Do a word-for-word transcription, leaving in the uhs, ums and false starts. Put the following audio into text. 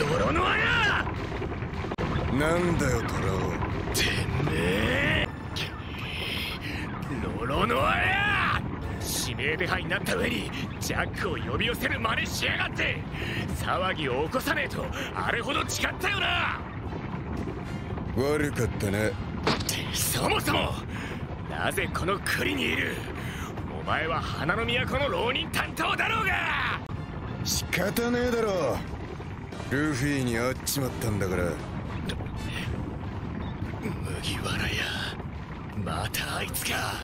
泥の穴。 なんだよトラオ。 てめえ泥の穴。指名手配になった上にジャックを呼び寄せる真似しやがって。騒ぎを起こさねえとあれほど誓ったよな。 悪かったね。 そもそもなぜこの国にいる。お前は花の都の浪人担当だろうが。 仕方ねえだろ。ルフィに会っちまったんだから。 麦わら屋、またあいつか。